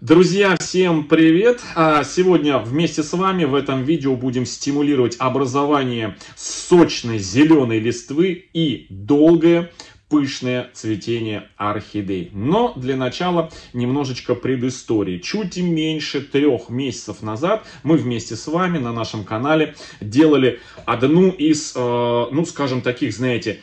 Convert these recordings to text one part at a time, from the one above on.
Друзья, всем привет! Сегодня вместе с вами в этом видео будем стимулировать образование сочной зеленой листвы и долгое пышное цветение орхидей. Но для начала немножечко предыстории. Чуть меньше 3 месяцев назад мы вместе с вами на нашем канале делали одну из, скажем, таких, знаете,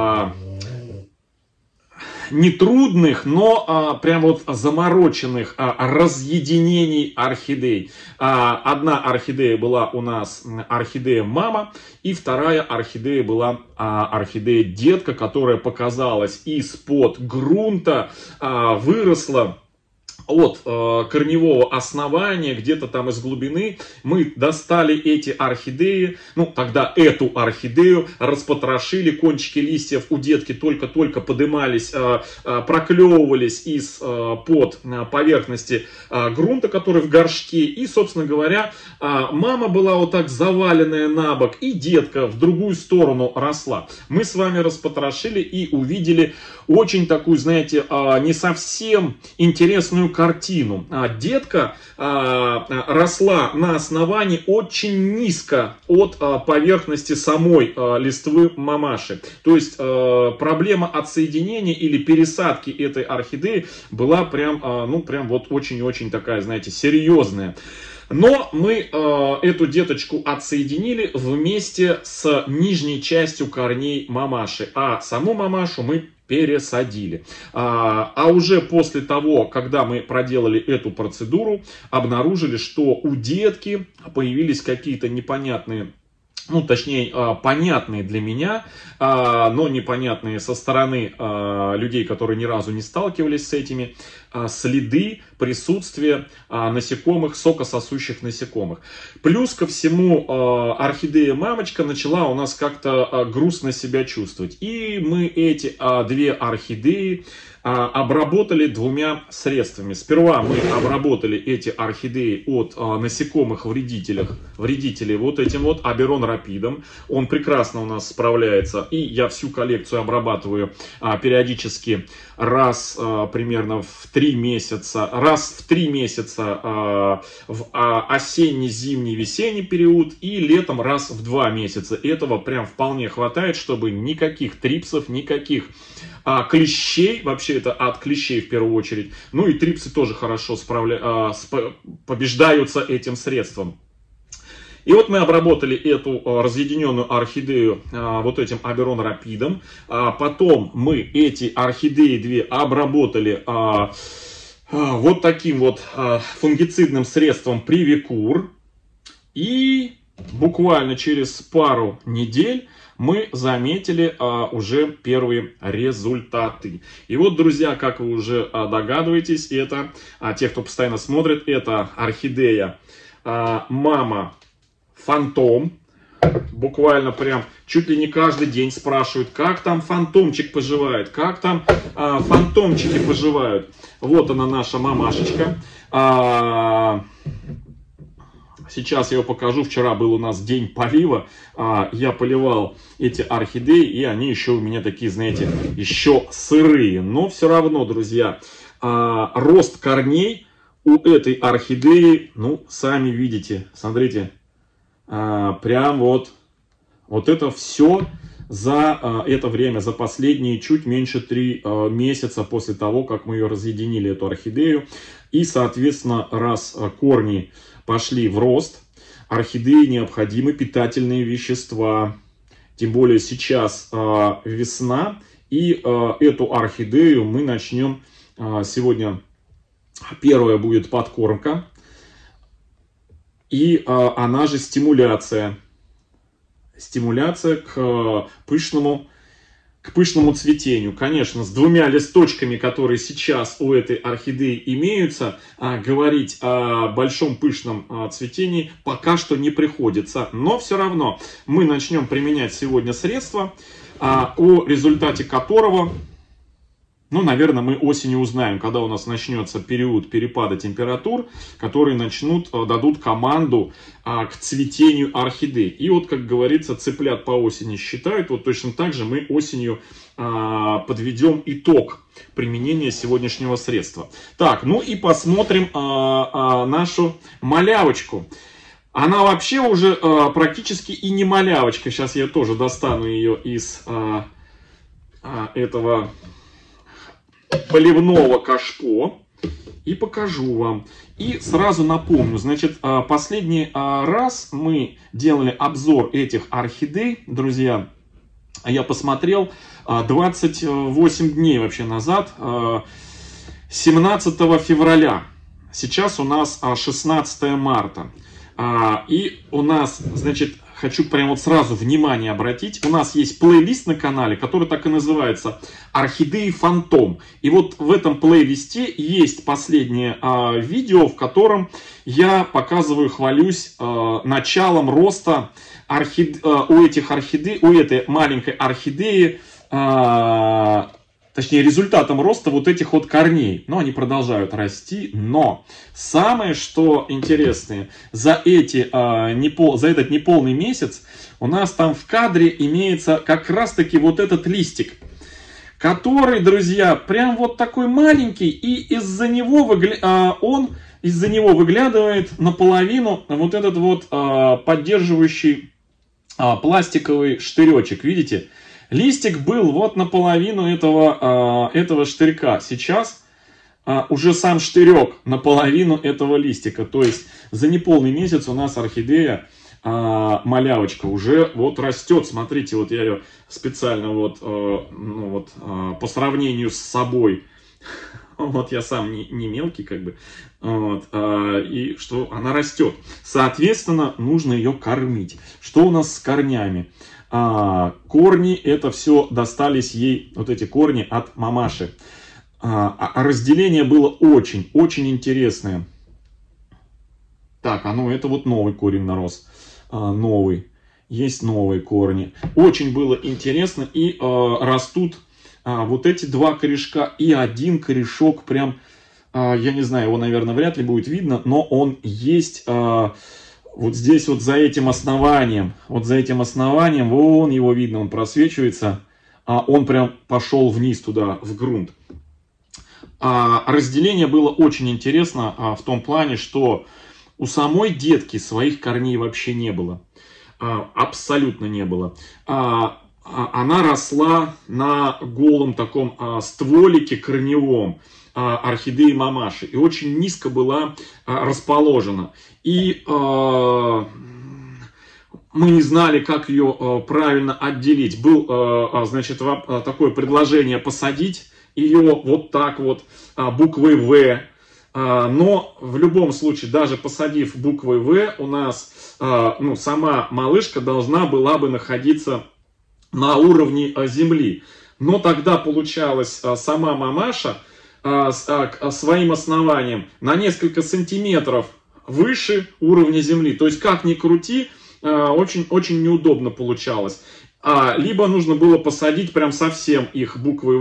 нетрудных, но прям вот замороченных разъединений орхидей. Одна орхидея была у нас орхидея мама, и вторая орхидея была орхидея детка, которая показалась из-под грунта, выросла от корневого основания, где-то там из глубины. Мы достали эти орхидеи, тогда эту орхидею, распотрошили, кончики листьев у детки только-только подымались, проклевывались из-под поверхности грунта, который в горшке. И, собственно говоря, мама была вот так заваленная на бок, и детка в другую сторону росла. Мы с вами распотрошили и увидели очень такую, знаете, не совсем интересную картину. Детка росла на основании очень низко от поверхности самой листвы мамаши. То есть проблема отсоединения или пересадки этой орхидеи была прям вот очень-очень такая, знаете, серьезная. Но мы эту деточку отсоединили вместе с нижней частью корней мамаши, а саму мамашу мы пересадили. А уже после того, когда мы проделали эту процедуру, обнаружили, что у детки появились какие-то непонятные, понятные для меня, но непонятные со стороны людей, которые ни разу не сталкивались с этими, следы присутствия насекомых, сокососущих насекомых. Плюс ко всему, орхидея мамочка начала у нас как-то грустно себя чувствовать. И мы эти две орхидеи обработали 2 средствами. Сперва мы обработали эти орхидеи от насекомых вредителей вот этим вот Аберон Рапидом. Он прекрасно у нас справляется. И я всю коллекцию обрабатываю периодически раз примерно в 3 месяца. Раз в 3 месяца в осенний, зимний, весенний период. И летом раз в 2 месяца. Этого прям вполне хватает, чтобы никаких трипсов, никаких клещей, вообще это от клещей в первую очередь, и трипсы тоже хорошо побеждаются этим средством. И вот мы обработали эту разъединенную орхидею вот этим Аберон Рапидом. Потом мы эти орхидеи 2 обработали вот таким вот фунгицидным средством Привикур. И буквально через пару недель мы заметили уже первые результаты. И вот, друзья, как вы уже догадываетесь, это, те, кто постоянно смотрит, это орхидея мама Фантом. Буквально прям чуть ли не каждый день спрашивают, как там фантомчик поживает, как там фантомчики поживают. Вот она, наша мамашечка. Сейчас я его покажу. Вчера был у нас день полива. Я поливал эти орхидеи, и они еще у меня такие, знаете, еще сырые. Но все равно, друзья, рост корней у этой орхидеи, сами видите. Смотрите, прям вот это все за это время, за последние чуть меньше 3 месяца после того, как мы ее разъединили, эту орхидею. И, соответственно, раз корни пошли в рост, орхидеи необходимы питательные вещества. Тем более сейчас весна, и эту орхидею мы начнем сегодня. Первая будет подкормка, и она же стимуляция. Стимуляция к пышному цветению. Конечно, с 2 листочками, которые сейчас у этой орхидеи имеются, говорить о большом пышном цветении пока что не приходится. Но все равно мы начнем применять сегодня средства, о результате которого, наверное, мы осенью узнаем, когда у нас начнется период перепада температур, которые дадут команду к цветению орхидей. И вот, как говорится, цыплят по осени считают. Вот точно так же мы осенью подведем итог применения сегодняшнего средства. Так, ну и посмотрим нашу малявочку. Она вообще уже практически и не малявочка. Сейчас я тоже достану ее из этого поливного кашпо и покажу вам. И сразу напомню, значит, последний раз мы делали обзор этих орхидей, друзья. Я посмотрел 28 дней вообще назад, 17 февраля. Сейчас у нас 16 марта. И у нас, значит, хочу прямо вот сразу внимание обратить. У нас есть плейлист на канале, который так и называется «Орхидеи Фантом». И вот в этом плейлисте есть последнее видео, в котором я показываю, хвалюсь началом роста у этих орхидей, у этой маленькой орхидеи, точнее, результатом роста вот этих вот корней. Но они продолжают расти. Но самое, что интересное, за этот неполный месяц у нас там в кадре имеется как раз-таки вот этот листик, который, друзья, прям вот такой маленький, и из-за него выглядывает наполовину вот этот вот поддерживающий пластиковый штыречек. Видите? Листик был вот наполовину этого штырька. Сейчас уже сам штырек наполовину этого листика. То есть за неполный месяц у нас орхидея, малявочка, уже вот растет. Смотрите, вот я ее специально по сравнению с собой. Вот я сам не мелкий, как бы. Вот, и что она растет. Соответственно, нужно ее кормить. Что у нас с корнями? Корни, это все достались ей, вот эти корни от мамаши. Разделение было очень интересное. Так, это вот новый корень нарос. Новый. Есть новые корни. Очень было интересно. И растут вот эти два корешка. И один корешок прям, я не знаю, его, наверное, вряд ли будет видно. Но он есть... Вот здесь вот за этим основанием, вон его видно, он просвечивается, он прям пошел вниз туда, в грунт. Разделение было очень интересно в том плане, что у самой детки своих корней вообще не было. Абсолютно не было. Она росла на голом таком стволике корневом орхидеи мамаши и очень низко была расположена. И мы не знали, как ее правильно отделить. Был, значит, такое предложение посадить ее вот так вот буквой «В». Но в любом случае, даже посадив буквой «В», у нас сама малышка должна была бы находиться на уровне земли. Но тогда получалось, сама мамаша своим основанием на несколько сантиметров выше уровня земли. То есть, как ни крути, очень неудобно получалось. Либо нужно было посадить прям совсем их буквы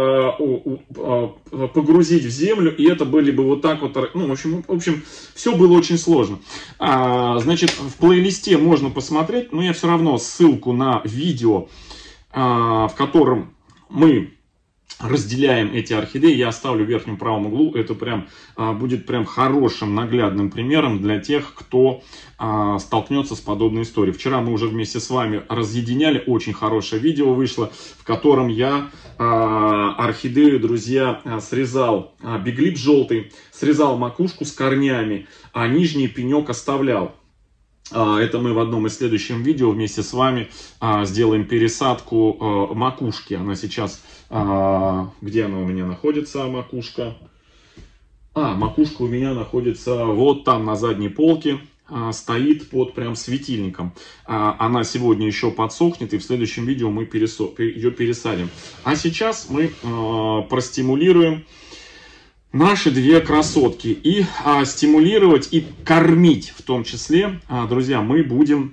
«В», погрузить в землю, и это были бы вот так вот. В общем, все было очень сложно. Значит, в плейлисте можно посмотреть, но я все равно ссылку на видео, в котором мы разделяем эти орхидеи, я оставлю в верхнем правом углу. Это прям будет прям хорошим наглядным примером для тех, кто столкнется с подобной историей. Вчера мы уже вместе с вами разъединяли, очень хорошее видео вышло, в котором я орхидею, друзья, срезал биглип желтый, срезал макушку с корнями, а нижний пенек оставлял. Это мы в одном из следующих видео вместе с вами сделаем пересадку макушки. Она сейчас, где она у меня находится, макушка? Макушка у меня находится вот там на задней полке, стоит под прям светильником. Она сегодня еще подсохнет, и в следующем видео мы ее пересадим. А сейчас мы простимулируем наши две красотки. И стимулировать и кормить в том числе, друзья, мы будем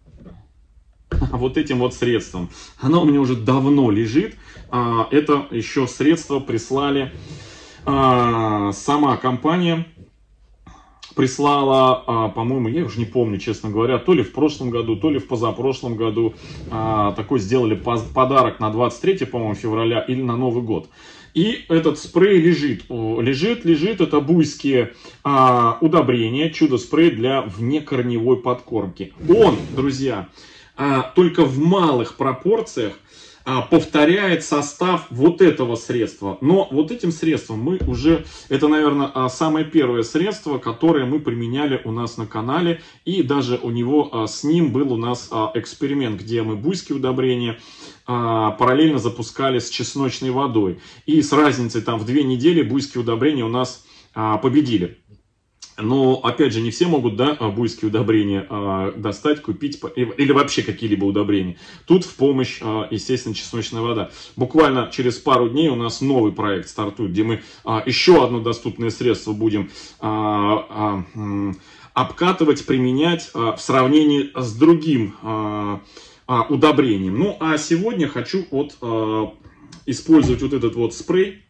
вот этим вот средством. Оно у меня уже давно лежит. Это еще средство прислали, сама компания прислала, по-моему, я уже не помню, честно говоря, то ли в прошлом году, то ли в позапрошлом году. Такой сделали подарок на 23, по-моему, февраля или на Новый год. И этот спрей лежит. Это буйские удобрения, чудо-спрей для внекорневой подкормки. Он, друзья, только в малых пропорциях повторяет состав вот этого средства. Но вот этим средством мы уже, это, наверное, самое первое средство, которое мы применяли у нас на канале. И даже у него с ним был у нас эксперимент, где мы буйские удобрения параллельно запускали с чесночной водой. И с разницей там в 2 недели буйские удобрения у нас победили. Но, опять же, не все могут, да, буйские удобрения достать, купить, или вообще какие-либо удобрения. Тут в помощь, естественно, чесночная вода. Буквально через пару дней у нас новый проект стартует, где мы еще одно доступное средство будем обкатывать, применять в сравнении с другим удобрением. Ну, а сегодня хочу вот использовать вот этот вот спрей,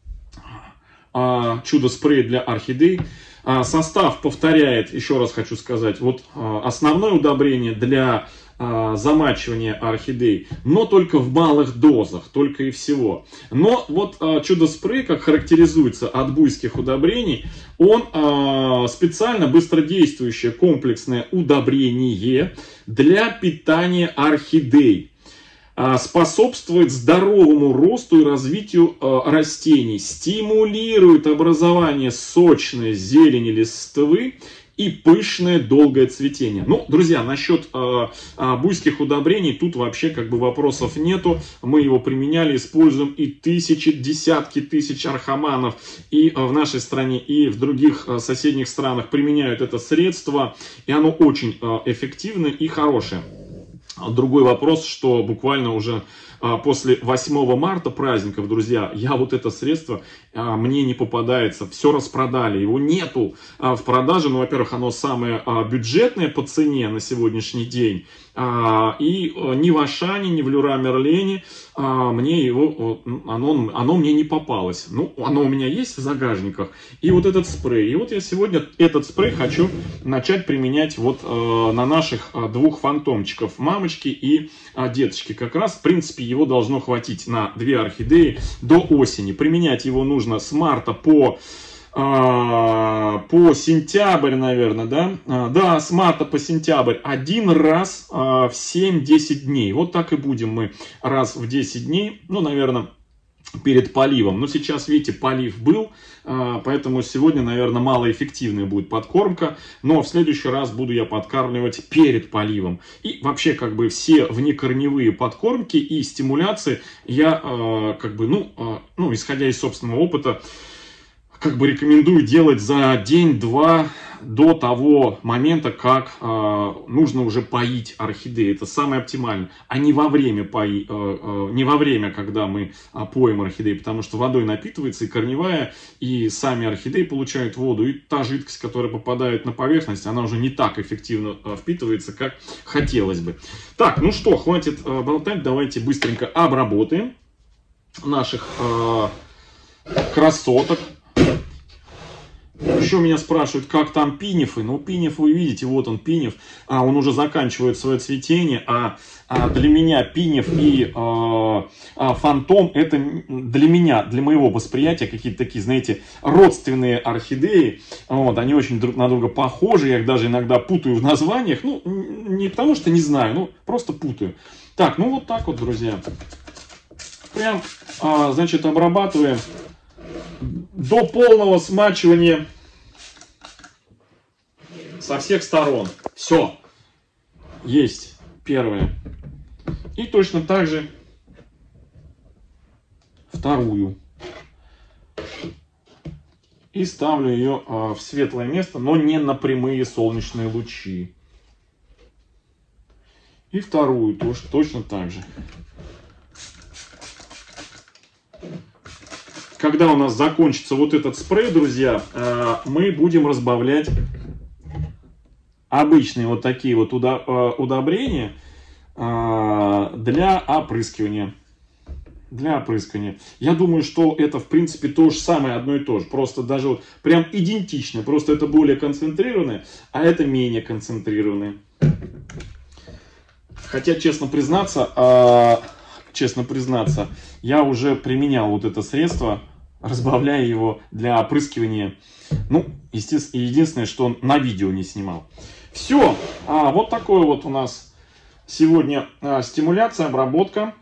чудо-спрей для орхидей. Состав повторяет, еще раз хочу сказать, вот основное удобрение для замачивания орхидей, но только в малых дозах, только и всего. Но вот чудо-спрей, как характеризуется от буйских удобрений, он специально быстродействующее комплексное удобрение для питания орхидей. Способствует здоровому росту и развитию растений, стимулирует образование сочной зелени листвы и пышное долгое цветение. Ну, друзья, насчет буйских удобрений тут вообще как бы вопросов нету. Мы его применяли, используем, и десятки тысяч архаманов и в нашей стране, и в других соседних странах применяют это средство, и оно очень эффективное и хорошее. Другой вопрос, что буквально уже после 8 марта праздников, друзья, я вот это средство, мне не попадается, все распродали, его нету в продаже. Ну, во-первых, оно самое бюджетное по цене на сегодняшний день. И ни в Ашане, ни в Леруа Мерлене мне его, оно мне не попалось. Ну, оно у меня есть в загажниках. И вот этот спрей. И вот я сегодня этот спрей хочу начать применять вот на наших 2 фантомчиков, мамочки и деточки. Как раз, в принципе, его должно хватить на 2 орхидеи до осени. Применять его нужно с марта по сентябрь, наверное, да? Да, с марта по сентябрь 1 раз в 7-10 дней. Вот так и будем мы раз в 10 дней, ну, наверное, перед поливом. Но сейчас, видите, полив был, поэтому сегодня, наверное, малоэффективная будет подкормка. Но в следующий раз буду я подкармливать перед поливом. И вообще, как бы, все внекорневые подкормки и стимуляции я, как бы, ну, исходя из собственного опыта, как бы рекомендую делать за день-два до того момента, как нужно уже поить орхидеи. Это самое оптимальное. А не во время, не во время, когда мы поем орхидеи, потому что водой напитывается и корневая, и сами орхидеи получают воду, и та жидкость, которая попадает на поверхность, она уже не так эффективно впитывается, как хотелось бы. Так, ну что, хватит болтать, давайте быстренько обработаем наших красоток. Еще меня спрашивают, как там пинефы. Ну, пинеф, вы видите, вот он пинеф. Он уже заканчивает свое цветение. Для меня пинеф и фантом, это для меня, для моего восприятия, какие-то такие, знаете, родственные орхидеи. Вот, они очень друг на друга похожи. Я их даже иногда путаю в названиях. Ну, не потому что не знаю, ну, просто путаю. Так, ну вот так вот, друзья. Прям, значит, обрабатываем до полного смачивания со всех сторон. Все. Есть первое. И точно так же вторую. И ставлю ее в светлое место, но не на прямые солнечные лучи. И вторую тоже точно так же. Когда у нас закончится вот этот спрей, друзья, мы будем разбавлять обычные вот такие вот удобрения для опрыскивания. Я думаю, что это, в принципе, то же самое, одно и то же. Просто даже вот прям идентично. Просто это более концентрированное, а это менее концентрированное. Хотя, честно признаться, честно признаться, я уже применял вот это средство, разбавляя его для опрыскивания. Ну, естественно, единственное, что он на видео не снимал. Все, вот такой вот у нас сегодня стимуляция, обработка.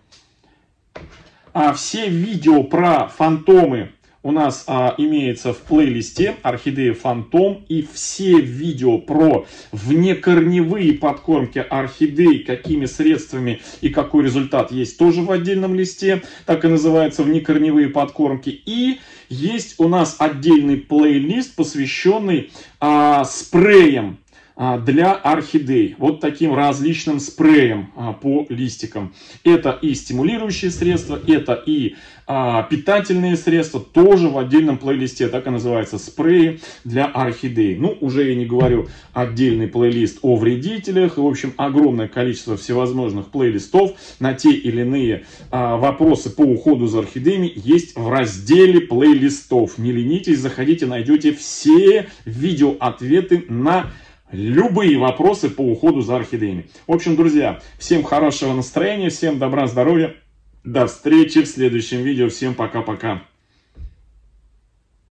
Все видео про фантомы у нас имеется в плейлисте Орхидея Фантом. И все видео про внекорневые подкормки орхидей, какими средствами и какой результат, есть тоже в отдельном листе. Так и называется, внекорневые подкормки. И есть у нас отдельный плейлист, посвященный спреям для орхидей. Вот таким различным спреем по листикам. Это и стимулирующие средства, это и питательные средства, тоже в отдельном плейлисте. Так и называется, спреи для орхидей. Ну, уже я не говорю отдельный плейлист о вредителях. В общем, огромное количество всевозможных плейлистов на те или иные вопросы по уходу за орхидеями есть в разделе плейлистов. Не ленитесь, заходите, найдете все видеоответы на любые вопросы по уходу за орхидеями. В общем, друзья, всем хорошего настроения, всем добра, здоровья. До встречи в следующем видео. Всем пока-пока.